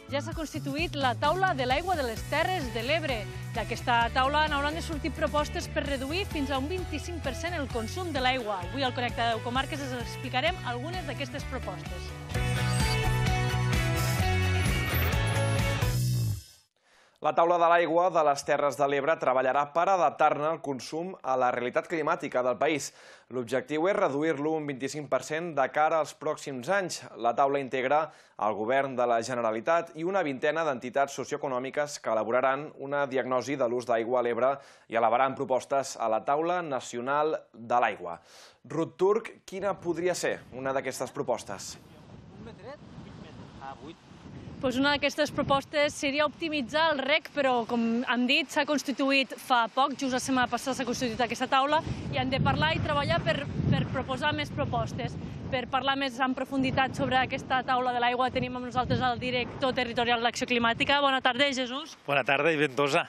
ja s'ha constituït la taula de l'aigua de les Terres de l'Ebre. D'aquesta taula n'hauran de sortir propostes per reduir fins a un 25% el consum de l'aigua. Avui al Connecta 10 Comarques us explicarem algunes d'aquestes propostes. La taula de l'aigua de les Terres de l'Ebre treballarà per adaptar-ne el consum a la realitat climàtica del país. L'objectiu és reduir-lo un 25% de cara als pròxims anys. La taula integra el Govern de la Generalitat i una vintena d'entitats socioeconòmiques que elaboraran una diagnosi de l'ús d'aigua a l'Ebre i elevaran propostes a la Taula Nacional de l'Aigua. Ruth Turc, quina podria ser una d'aquestes propostes? Una d'aquestes propostes seria optimitzar el reg, però, com hem dit, s'ha constituït fa poc, just la setmana passada s'ha constituït aquesta taula, i hem de parlar i treballar per proposar més propostes. Per parlar més en profunditat sobre aquesta taula de l'aigua tenim amb nosaltres el director territorial d'Acció Climàtica. Bona tarda, Jesús. Bona tarda i ventosa.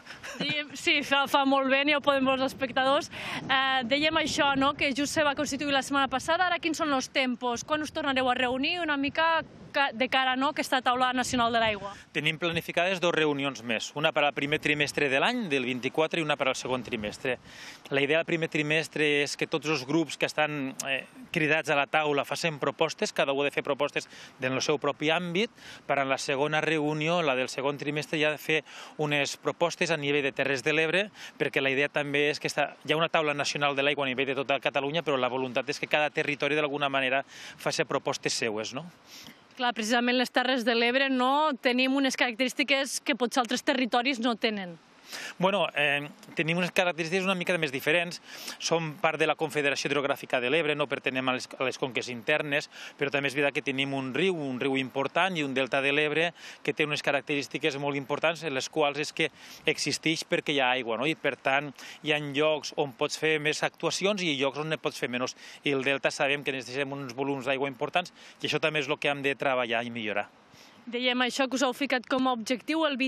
Sí, fa molt bé, ja ho poden veure els espectadors. Dèiem això, que just se va constituir la setmana passada. Ara quins són els tempos? Quan us tornareu a reunir una mica de cara a aquesta taula nacional de l'aigua? Tenim planificades 2 reunions més, una per al primer trimestre de l'any, del 24, i una per al segon trimestre. La idea del primer trimestre és que tots els grups que estan cridats a la taula facin propostes, cada un ha de fer propostes del seu propi àmbit, per a la segona reunió, la del segon trimestre, ja ha de fer unes propostes a nivell de Terres de l'Ebre, perquè la idea també és que hi ha una taula nacional de l'aigua a nivell de tota Catalunya, però la voluntat és que cada territori d'alguna manera faci propostes seues, no? Clar, precisament les Terres de l'Ebre tenim unes característiques que potser altres territoris no tenen. Bueno, tenim unes característiques una mica més diferents. Som part de la Confederació Hidrogràfica de l'Ebre, no pertenem a les conques internes, però també és veritat que tenim un riu important i un delta de l'Ebre que té unes característiques molt importants, les quals és que existeix perquè hi ha aigua, i per tant hi ha llocs on pots fer més actuacions i llocs on ne pots fer menys. I el delta sabem que necessitem uns volums d'aigua importants i això també és el que hem de treballar i millorar. Dèiem això que us heu ficat com a objectiu, el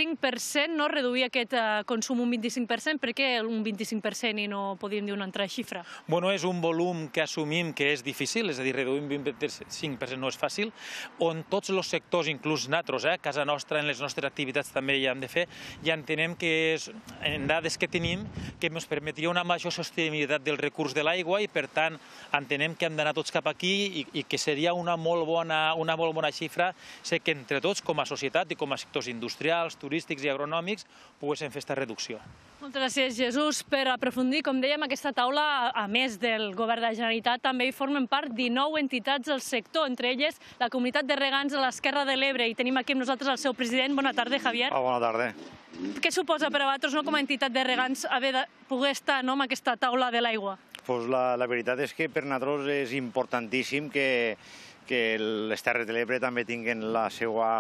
25%, reduir aquest consum un 25%. Per què un 25% i no podríem dir una altra xifra? Bueno, és un volum que assumim que és difícil, és a dir, reduir un 25% no és fàcil, on tots els sectors, inclús nosaltres, a casa nostra, en les nostres activitats també hi hem de fer, i entenem que en dades que tenim que ens permetria una major sostenibilitat del recurs de l'aigua i, per tant, entenem que hem d'anar tots cap aquí i que seria una molt bona xifra ser que entre tots, com a societat i com a sectors industrials, turístics i agronòmics, poguéssim fer aquesta reducció. Moltes gràcies, Jesús. Per aprofundir, com dèiem, aquesta taula, a més del Govern de la Generalitat, també hi formen part 19 entitats del sector, entre elles la Comunitat de Regants de l'Esquerra de l'Ebre. I tenim aquí amb nosaltres el seu president. Bona tarda, Javier. Bona tarda. Què suposa per a vosaltres, com a entitat de regants, haver de poder estar en aquesta taula de l'aigua? La veritat és que per nosaltres és importantíssim que les Terres de l'Ebre també tinguin la seva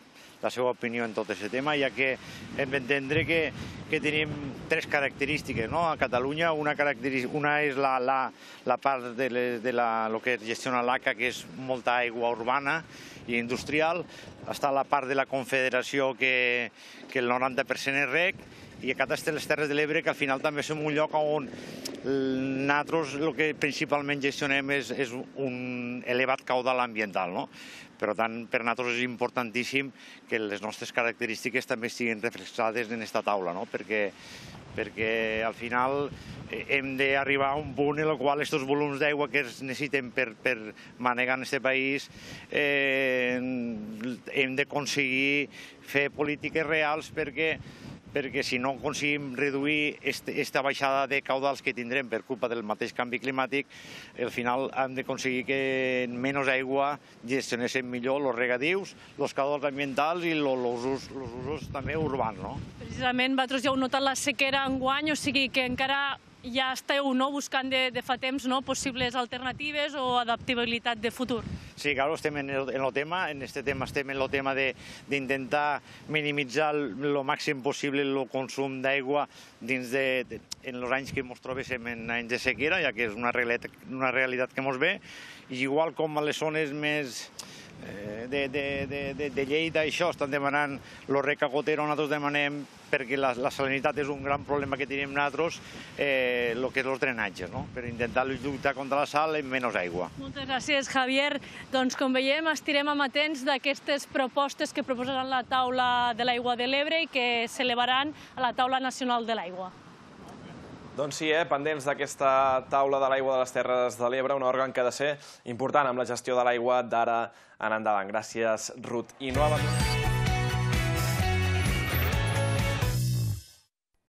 opinió en tot aquest tema, ja que hem d'entendre que tenim 3 característiques a Catalunya. Una és la part de lo que gestiona l'ACA, que és molta aigua urbana i industrial. Està la part de la Confederació, que el 90% és reg, i aquestes les Terres de l'Ebre, que al final també som un lloc on nosaltres el que principalment gestionem és un elevat caudal ambiental. Per tant, per nosaltres és importantíssim que les nostres característiques també estiguin reflexades en aquesta taula, perquè al final hem d'arribar a un punt en el qual aquests volums d'aigua que es necessiten per manegar en aquest país hem d'aconseguir fer polítiques reals, perquè si no aconseguim reduir aquesta baixada de caudals que tindrem per culpa del mateix canvi climàtic, al final hem d'aconseguir que en menys aigua gestionéssim millor els regadius, els caudals ambientals i els usos també urbans. Precisament, vosaltres ja heu notat la sequera enguany, o sigui que encara ja esteu buscant de fa temps possibles alternatives o adaptabilitat de futur. Sí, clar, estem en el tema, en aquest tema estem en el tema d'intentar minimitzar el màxim possible el consum d'aigua dins en els anys que ens trobéssim en anys de sequera, ja que és una realitat que ens ve, i igual com a les zones més de Lleida, això, estan demanant el rec a gotero, nosaltres demanem, perquè la salinitat és un gran problema que tenim nosaltres, el que és els drenatges, per intentar lluitar contra la sal amb menys aigua. Moltes gràcies, Javier. Doncs, com veiem, estirem amatents d'aquestes propostes que proposaran la taula de l'aigua de l'Ebre i que s'elevaran a la taula nacional de l'aigua. Doncs sí, pendents d'aquesta taula de l'aigua de les Terres de l'Ebre, un òrgan que ha de ser important amb la gestió de l'aigua d'ara en endavant. Gràcies, Ruth. I novament...